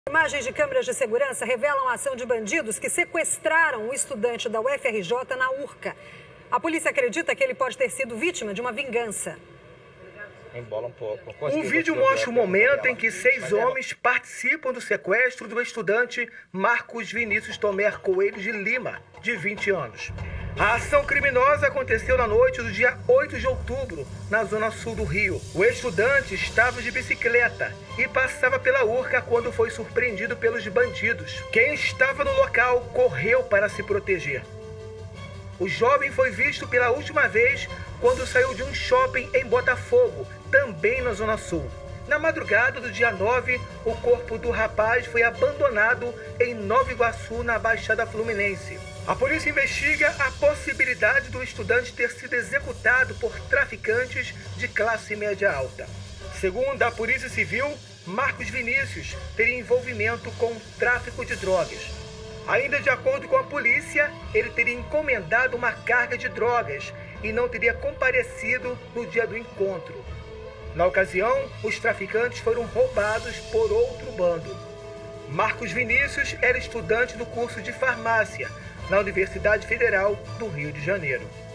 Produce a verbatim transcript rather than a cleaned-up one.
Imagens de câmeras de segurança revelam a ação de bandidos que sequestraram um estudante da U F R J na Urca. A polícia acredita que ele pode ter sido vítima de uma vingança. Embola um pouco. O vídeo mostra o momento em que seis homens participam do sequestro do estudante Marcos Vinícius Tomer Coelho de Lima, de vinte anos. A ação criminosa aconteceu na noite do dia oito de outubro, na zona sul do Rio. O estudante estava de bicicleta e passava pela Urca quando foi surpreendido pelos bandidos. Quem estava no local correu para se proteger. O jovem foi visto pela última vez quando saiu de um shopping em Botafogo, também na Zona Sul. Na madrugada do dia nove, o corpo do rapaz foi abandonado em Nova Iguaçu, na Baixada Fluminense. A polícia investiga a possibilidade do estudante ter sido executado por traficantes de classe média alta. Segundo a Polícia Civil, Marcos Vinícius teria envolvimento com o tráfico de drogas. Ainda de acordo com a polícia, ele teria encomendado uma carga de drogas e não teria comparecido no dia do encontro. Na ocasião, os traficantes foram roubados por outro bando. Marcos Vinícius era estudante do curso de farmácia na Universidade Federal do Rio de Janeiro.